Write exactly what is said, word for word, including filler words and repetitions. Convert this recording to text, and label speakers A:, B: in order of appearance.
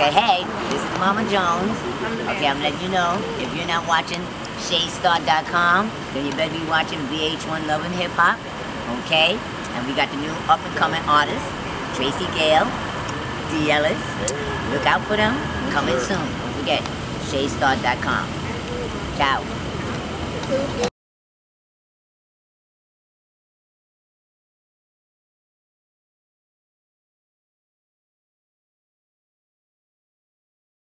A: Okay, hey, this is Mama Jones. Okay, I'm letting you know, if you're not watching Shay Star dot com, then you better be watching V H one Love and Hip Hop. Okay, and we got the new up-and-coming artists, Tracy Gale, D. Ellis. Look out for them. Coming soon. Don't forget, Shay Star dot com. Ciao.